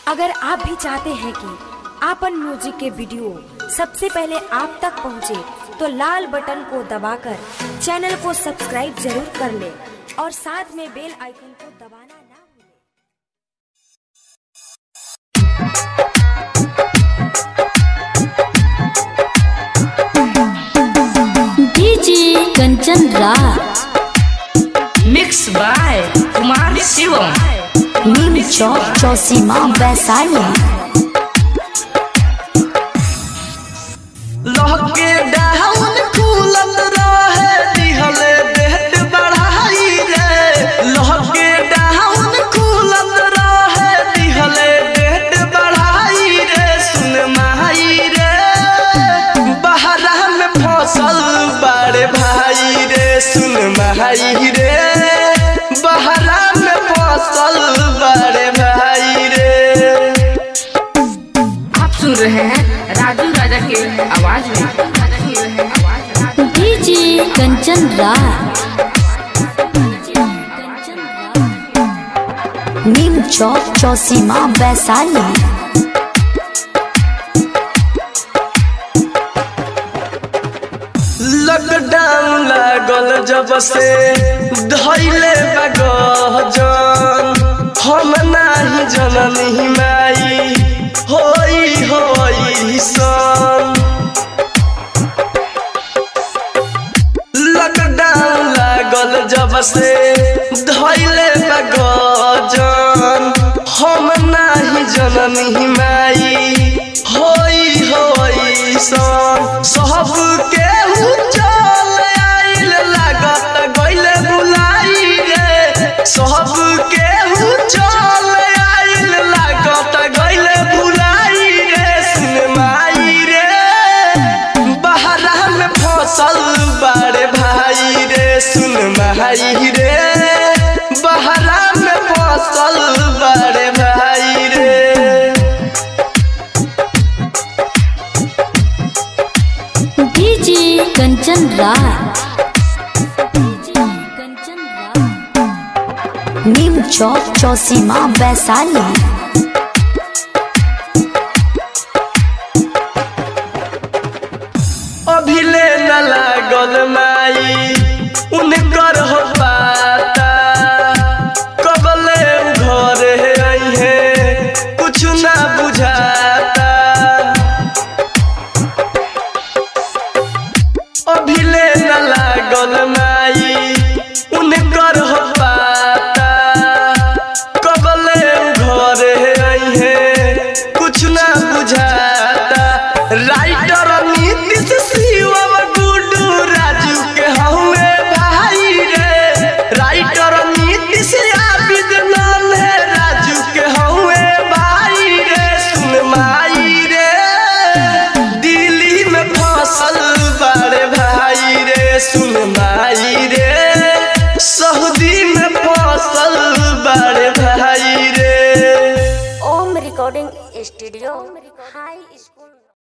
अगर आप भी चाहते हैं कि आपन म्यूजिक के वीडियो सबसे पहले आप तक पहुंचे, तो लाल बटन को दबाकर चैनल को सब्सक्राइब जरूर कर ले और साथ में बेल आइकन को दबाना ना भूलें। DJ Kanchan Raj mix by Kumar Shivam, Neem Chowk Chausima Vaishali. लहके डाउन खुलत रहे दिहले बेट बढ़ाई रे। लहके डाउन खुलत रहे दिहले बेट बढ़ाई रे। सुन माई रे बहरा में फसल बड़े भाई रे। सुन माई रे बहरा में फसल बड़े भाई रे। आप सुन रहे हैं राजू राजा के आवाज में। डीजे कंचन राज नीम चौक चौसीमा वैशाली। लॉकडाउन लागल जब से धैले बगजन। हम नाही जननी माई होई सन। लॉकडाउन लागल जब से धैले बगजन। हम नाही जननी माई होई सन। सबके चल आइल लागत गइले बुलाई रे। सबके चल आइल लागत गइले बुलाई रे। सुन माई रे बहरा में फसल बड़े भाई रे। सुन माई रे बहरा में फसल बड़े भाई रे। डीजे कंचन राज नीम चौक चौसीमा वैशाली। अभिले न लागल माई उनकर हो पाता। कबले घरे अइहे कुछ ना बुझाता। अभिले न लागल माई उनकर हो पाता। कबले घरे अइहे कुछ ना बुझाता। राइटर नीतीश शिवम गुड्डू राजू के हमें भाई रे। राइटर नीतीश आबिद नाम है राजू के हमें भाई रे। सुन माई रे दिल्ली में फसल बड़े भाई रे। सुन माई रे सऊदी में फसल बड़े भाई रे। Om recording studio high school.